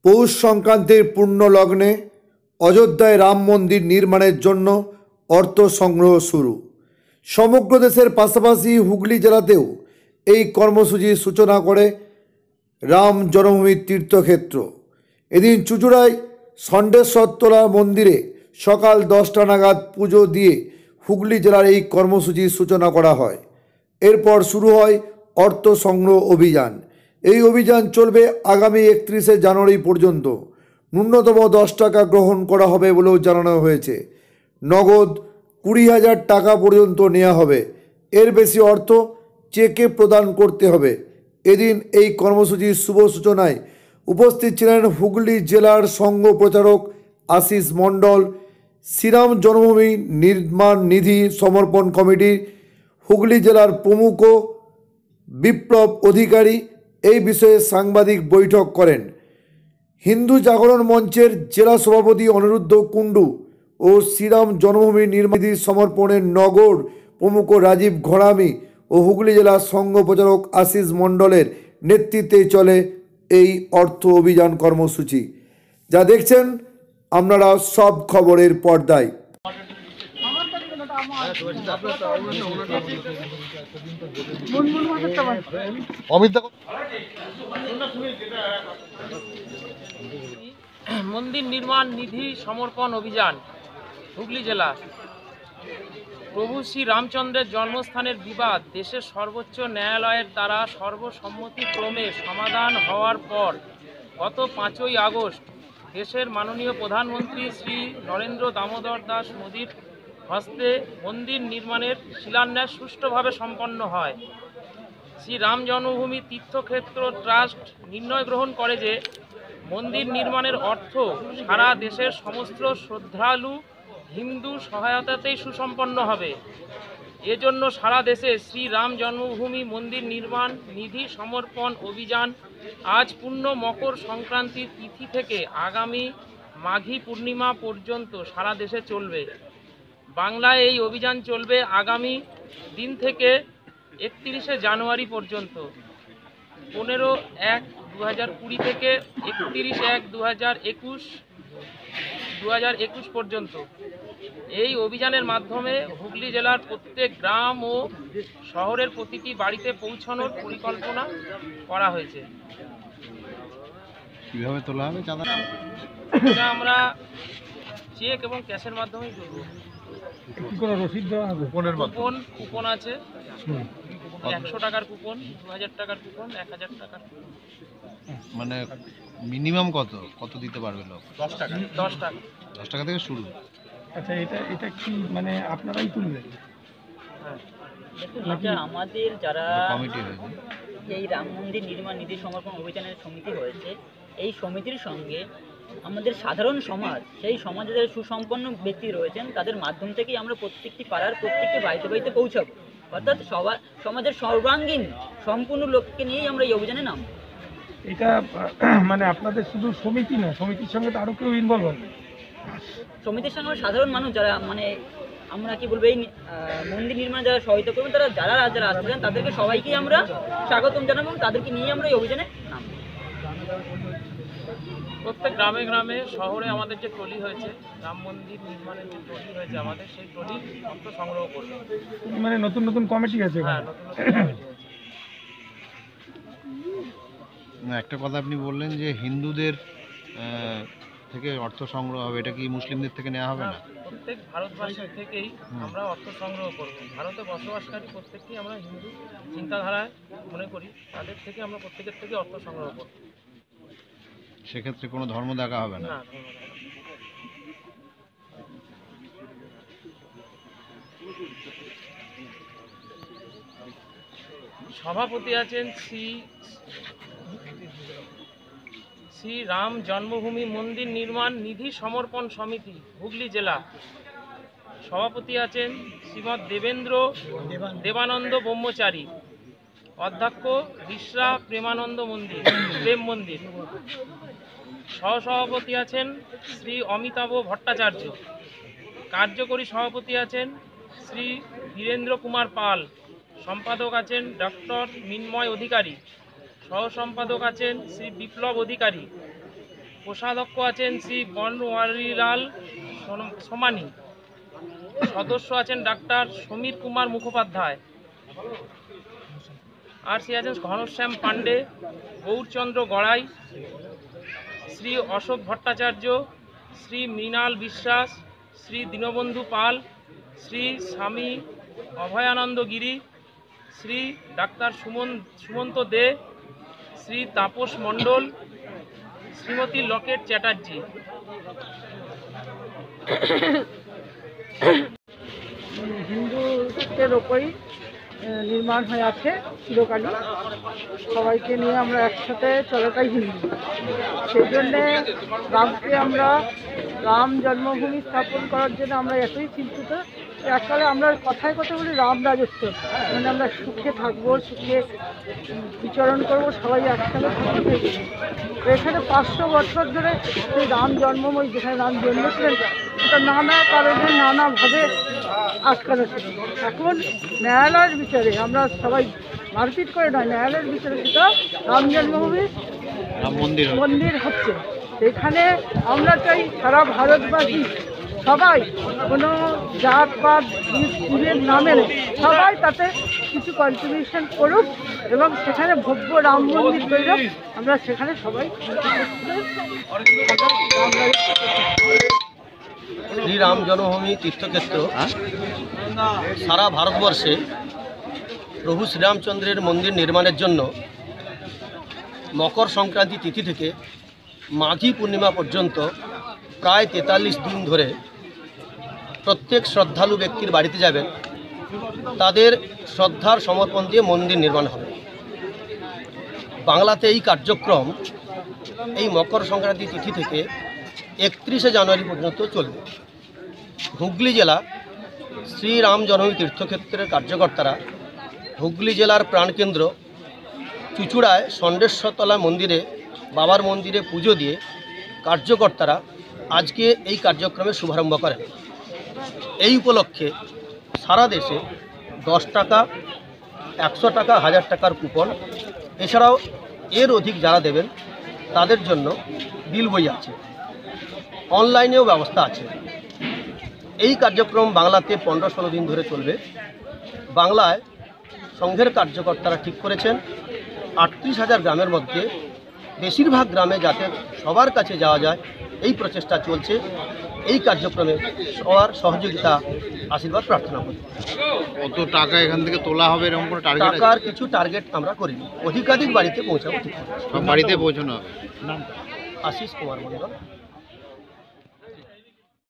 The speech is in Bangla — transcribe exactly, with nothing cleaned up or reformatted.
পৌষ সংক্রান্তির পূর্ণ লগ্নে অযোধ্যায় রাম মন্দির নির্মাণের জন্য অর্থ সংগ্রহ শুরু। সমগ্র দেশের পাশাপাশি হুগলি জেলাতেও এই কর্মসূচির সূচনা করে রাম জন্মভূমির তীর্থক্ষেত্র। এদিন চুঁচুড়ায় ষণ্ডেশ্বরতলা মন্দিরে সকাল দশটা নাগাদ পুজো দিয়ে হুগলি জেলার এই কর্মসূচির সূচনা করা হয়। এরপর শুরু হয় অর্থ সংগ্রহ অভিযান। এই অভিযান চলবে আগামী একত্রিশে জানুয়ারি পর্যন্ত। ন্যূনতম দশ টাকা গ্রহণ করা হবে বলেও জানানো হয়েছে। নগদ কুড়ি হাজার টাকা পর্যন্ত নেওয়া হবে। এর বেশি অর্থ চেকে প্রদান করতে হবে। এদিন এই কর্মসূচির শুভ সূচনায় উপস্থিত ছিলেন হুগলি জেলার সংঘ প্রচারক আশিস মণ্ডল, শ্রীরাম জন্মভূমি নির্মাণ নিধি সমর্পণ কমিটির হুগলি জেলার প্রমুখ বিপ্লব অধিকারী। এই বিষয়ে সাংবাদিক বৈঠক করেন হিন্দু জাগরণ মঞ্চের জেলা সভাপতি অনিরুদ্ধ কুণ্ডু ও শ্রীরাম জন্মভূমি নির্মাণ নিধি সমর্পণের নগর প্রমুখ রাজীব ঘরামি ও হুগলি জেলার সংঘ প্রচারক আশিস মণ্ডলের নেতৃত্বে চলে এই অর্থ অভিযান কর্মসূচি। যা দেখছেন আপনারা সব খবরের পর্দায়। মন্দির নির্মাণ নিধি সমর্পণ অভিযান হুগলি জেলা। প্রভু শ্রী রামচন্দ্রের জন্মস্থানের বিবাদ দেশের সর্বোচ্চ ন্যায়ালয়ের দ্বারা সর্বসম্মতিক্রমে সমাধান হওয়ার পর গত পাঁচই আগস্ট দেশের মাননীয় প্রধানমন্ত্রী শ্রী নরেন্দ্র দামোদর দাস মোদীর হস্তে মন্দির নির্মাণের শিলান্যাস সুষ্ঠুভাবে সম্পন্ন হয়। শ্রী রাম জন্মভূমি তীর্থক্ষেত্র ট্রাস্ট নির্ণয় গ্রহণ করে যে মন্দির নির্মাণের অর্থ সারা দেশের সমস্ত শ্রদ্ধালু হিন্দু সহায়তাতেই সুসম্পন্ন হবে। এজন্য সারা দেশে শ্রী রাম জন্মভূমি মন্দির নির্মাণ নিধি সমর্পণ অভিযান আজ পূর্ণ মকর সংক্রান্তির তিথি থেকে আগামী মাঘী পূর্ণিমা পর্যন্ত সারা দেশে চলবে। বাংলায় এই অভিযান চলবে আগামী দিন থেকে একত্রিশে জানুয়ারি পর্যন্ত। পনেরো এক দু হাজার কুড়ি থেকে একত্রিশ এক দু হাজার একুশ দু হাজার একুশ পর্যন্ত এই অভিযানের মাধ্যমে হুগলি জেলার প্রত্যেক গ্রাম ও শহরের প্রতিটি বাড়িতে পৌঁছানোর পরিকল্পনা করা হয়েছে। কিভাবে তোলা হবে চাঁদাটা? এটা আমরা চেক এবং ক্যাশের মাধ্যমেই করব। কোনো রসিদ দেওয়া হবে? কুপনের কুপন কুপন আছে, একশো টাকার কুপন, দু হাজার টাকার কুপন, এক হাজার টাকার কুপন। মানে মিনিমাম কত কত দিতে পারবে লোক? দশ টাকা দশ টাকা দশ টাকা থেকে শুরু। আচ্ছা, এটা এটা কি মানে আপনারাই তুলবেন? হ্যাঁ, এটা আমাদের যারা কমিটি হয়েছে এই রাম মন্দির নির্মাণ নিধি সমর্পণ অভিযানের সমিতি হয়েছে, এই সমিতির সঙ্গে আমাদের সাধারণ সমাজ, সেই সমাজে যারা সুসম্পন্ন ব্যক্তি রয়েছেন তাদের মাধ্যম থেকেই আমরা প্রত্যেকটি পাড়ার প্রত্যেকটি বাড়িতে বাড়িতে পৌঁছাবো। অর্থাৎ সবার সমাজের সর্বাঙ্গীন সম্পূর্ণ লোককে নিয়েই আমরা এই অভিযানে নামব। এটা মানে আপনাদের শুধু সমিতি না, সমিতির সঙ্গে তো আরও কেউ ইনভলভ হবে? সমিতির সঙ্গে সাধারণ মানুষ যারা মানে আমরা কি বলবো এই মন্দির নির্মাণে যারা সহায়তা করবেন, তারা যারা যারা আসতে চান তাদেরকে সবাইকেই আমরা স্বাগতম জানাবো এবং তাদেরকে নিয়ে আমরা এই অভিযানে নামব। প্রত্যেক গ্রামে গ্রামে শহরে আমাদের যে ট্রলি হয়েছে, রাম মন্দির নির্মাণের যে ট্রলি হয়েছে আমাদের, সেই ট্রলি অর্থ সংগ্রহ করবে। মানে নতুন নতুন কমিটি আছে? হ্যাঁ, নতুন নতুন কমিটি হয়েছে। না, একটা কথা আপনি বললেন যে হিন্দুদের থেকে অর্থ সংগ্রহ হবে, এটা কি মুসলিমদের থেকে নেওয়া হবে না? প্রত্যেক ভারতবাসীর থেকেই আমরা অর্থ সংগ্রহ করব। ভারতে বসবাসকারী প্রত্যেককেই আমরা হিন্দু চিন্তাধারায় মনে করি, তাদের থেকে আমরা প্রত্যেকের থেকে অর্থ সংগ্রহ করব। সেক্ষেত্রে কোনো ধর্ম দেখা হবে না? না। সভাপতি আছেন শ্রী শ্রী রাম জন্মভূমি মন্দির নির্মাণ নিধি সমর্পণ সমিতি হুগলি জেলা। সভাপতি আছেন শ্রীমৎ দেবেন্দ্র দেবানন্দ ব্রহ্মচারী। অধ্যক্ষ রিসরা প্রেমানন্দ মন্দির প্রেম মন্দির। সহসভাপতি আছেন শ্রী অমিতাভ ভট্টাচার্য। কার্যকরী সভাপতি আছেন শ্রী বীরেন্দ্র কুমার পাল। সম্পাদক আছেন ডক্টর মিন্ময় অধিকারী। সহ সম্পাদক আছেন শ্রী বিপ্লব অধিকারী। কোষাধ্যক্ষ আছেন শ্রী বনওয়ারিলাল সোন- সোমানি, সদস্য আছেন ডাক্তার সমীর কুমার মুখোপাধ্যায়, আর সে আছেন ঘনশ্যাম পাণ্ডে, গৌরচন্দ্র গড়াই, শ্রী অশোক ভট্টাচার্য, শ্রী মৃণাল বিশ্বাস, শ্রী দীনবন্ধু পাল, শ্রী স্বামী অভয়ানন্দ গিরি, শ্রী ডাক্তার সুমন সুমন্ত দে, শ্রী তাপস মণ্ডল, শ্রীমতী লকেট চ্যাটার্জি। হিন্দুত্বের ওপরই আহ, নির্মাণ হয়ে আছে চিরকালই। সবাইকে নিয়ে আমরা একসাথে চলাটাই হিন্দু। সেই জন্যে রামকে আমরা রাম জন্মভূমি স্থাপন করার জন্য আমরা এতই চিন্তিত। এককালে আমরা কথায় কথা বলি রাম রাজত্ব, মানে আমরা সুখে থাকবো, সুখে উম, বিচরণ করবো, সবাই একসাথে থাকবো। তো এখানে পাঁচশো বছর ধরে সেই রাম জন্মময় যেখানে রাম জন্মেছিলেন ওটা নানা কারণে নানাভাবে আটকানো ছিল। এখন ন্যায়ালয়ের বিচারে আমরা সবাই মারপিট করে নয়, ন্যায়ালয়ের বিচারে সেটা রাম জন্মভূমি রাম মন্দির হবে। মন্দির হচ্ছে। এখানে আমরা চাই সারা ভারতবাসী সবাই, কোনো জাত পাত পীরের নামে নেই, সবাই তাতে কিছু কন্ট্রিবিউশন করুক এবং সেখানে ভব্য রাম মন্দির তৈরি হোক। আমরা সেখানে সবাই শ্রীরাম জন্মভূমি তীর্থক্ষেত্র সারা ভারতবর্ষে প্রভু শ্রীরামচন্দ্রের মন্দির নির্মাণের জন্য মকর সংক্রান্তি তিথি থেকে মাঘী পূর্ণিমা পর্যন্ত প্রায় তেতাল্লিশ দিন ধরে প্রত্যেক শ্রদ্ধালু ব্যক্তির বাড়িতে যাবেন, তাদের শ্রদ্ধার সমর্পণ দিয়ে মন্দির নির্মাণ হবে। বাংলাতে এই কার্যক্রম এই মকর সংক্রান্তি তিথি থেকে একত্রিশে জানুয়ারি পর্যন্ত চলবে। হুগলি জেলা শ্রীরাম জন্মভূমি তীর্থক্ষেত্রের কার্যকর্তারা হুগলি জেলার প্রাণকেন্দ্র চুচুড়ায় ষণ্ডেশ্বরতলা মন্দিরে বাবার মন্দিরে পুজো দিয়ে কার্যকর্তারা আজকে এই কার্যক্রমের শুভারম্ভ করেন। এই উপলক্ষে সারা দেশে দশ টাকা, একশো টাকা, হাজার টাকার কুপন, এছাড়াও এর অধিক যারা দেবেন তাদের জন্য বিল বই আছে, অনলাইনেও ব্যবস্থা আছে। এই কার্যক্রম বাংলাতে পনেরো ষোলো দিন ধরে চলবে। বাংলায় সংঘের কার্যকর্তারা ঠিক করেছেন আটত্রিশ হাজার গ্রামের মধ্যে বেশিরভাগ গ্রামে যাতে সবার কাছে যাওয়া যায়, এই প্রচেষ্টা চলছে। এই কার্যক্রমে সবার সহযোগিতা আশীর্বাদ প্রার্থনা করি। কত টাকা এখান থেকে তোলা হবে এরকম কোনো টার্গেট আছে? টাকার কিছু টার্গেট আমরা করিনি, অধিকাধিক বাড়িতে পৌঁছাবো ঠিক আছে। সব বাড়িতে পৌঁছানো হবে। আশিস কুমার মণ্ডল।